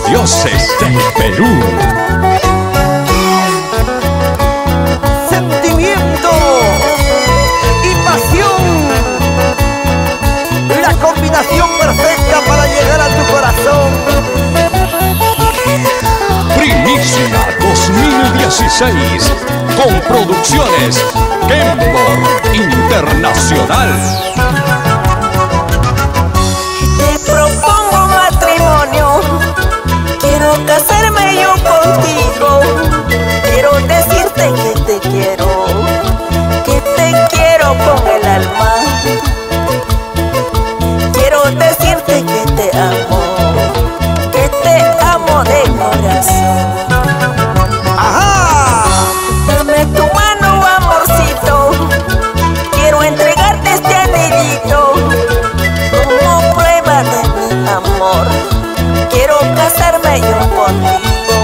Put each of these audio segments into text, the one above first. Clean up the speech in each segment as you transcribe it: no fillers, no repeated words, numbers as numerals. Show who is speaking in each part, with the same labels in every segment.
Speaker 1: dioses del Perú.
Speaker 2: Sentimiento y pasión, la combinación perfecta para llegar a tu corazón.
Speaker 1: Primicia 2016 con producciones Kenmore Internacional.
Speaker 3: Te propongo matrimonio, quiero casarme yo contigo. Quiero decirte que te quiero con el alma. Quiero decirte que te amo de corazón.
Speaker 2: ¡Ajá!
Speaker 3: Dame tu mano, amorcito, quiero entregarte este anillito como prueba de mi amor. Quiero casarme yo contigo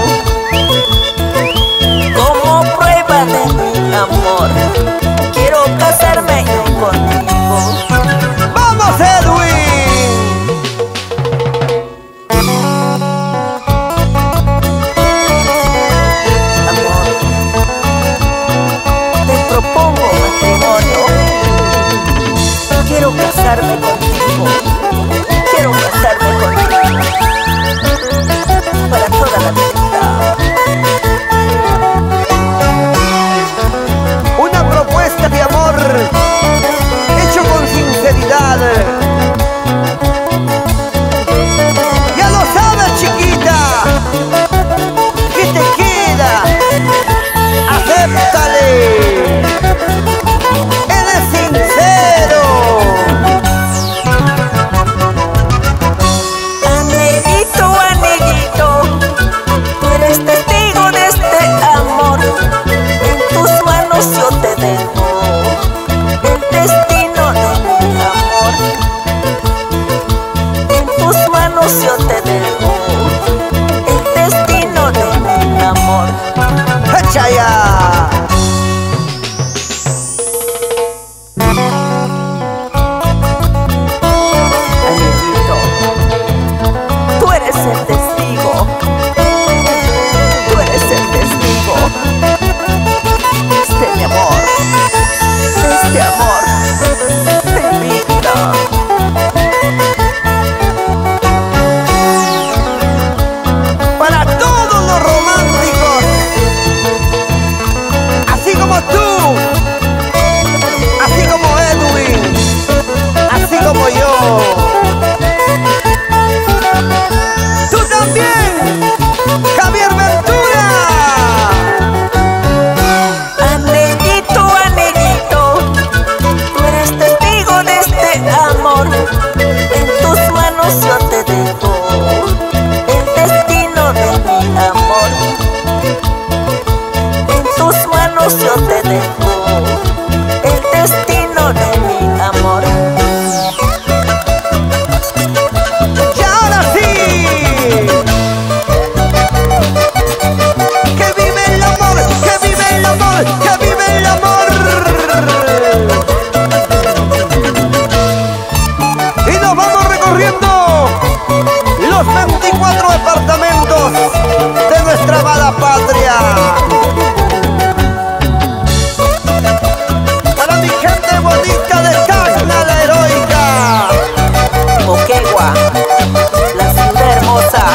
Speaker 3: como prueba de mi amor. Quiero casarme yo contigo.
Speaker 2: ¡Vamos, Edwin!
Speaker 3: Amor, te propongo matrimonio. Quiero casarme contigo. Quiero casarme contigo para toda la vida.
Speaker 2: Una propuesta de amor hecho con sinceridad. Ya lo sabes, chiquita, ¿qué te queda? Acéptale. Él es sincero.
Speaker 3: Angelito, angelito, tú eres testigo de este amor. En tus manos yo te dejo el destino de mi amor. En tus manos yo te dejo el destino de mi amor.
Speaker 2: ¡Echa ya!
Speaker 3: Angelito, tú eres el testigo. Tú eres el testigo de mi amor, de este amor de vida.
Speaker 2: Para todos los románticos, así como tú, así como Edwin, así como yo. Tú también, Javier Ventura.
Speaker 3: Angelito, angelito, tú eres testigo de este amor. En tus manos yo te dejo el destino de mi amor. En tus manos yo te dejo el destino de mi amor.
Speaker 2: Y ahora sí, que vive el amor, que vive el amor, que vive el amor. Y nos vamos recorriendo los 24 departamentos de nuestra amada patria. Para mi gente bonita de Tacna la heroica,
Speaker 3: Moquegua, la ciudad hermosa.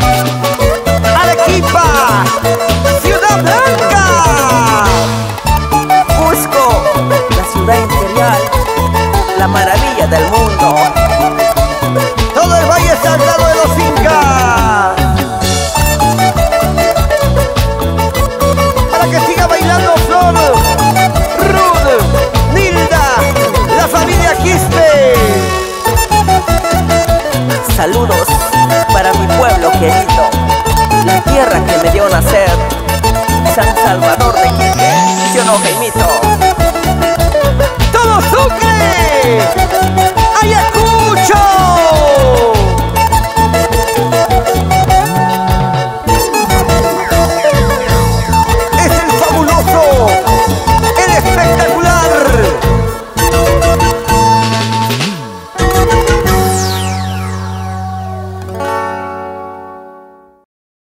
Speaker 2: Arequipa, Ciudad Blanca,
Speaker 3: Cusco, la ciudad imperial, la maravilla del mundo.
Speaker 2: todo el Valle Sagrado de los Incas. Para que siga bailando Flor, Ruth, Nilda, la familia Quispe.
Speaker 3: Saludos para mi pueblo querido, la tierra que me dio nacer, San Salvador de Quique. ¿Sí o no, Jaimito?
Speaker 2: ¡Todo Sucre!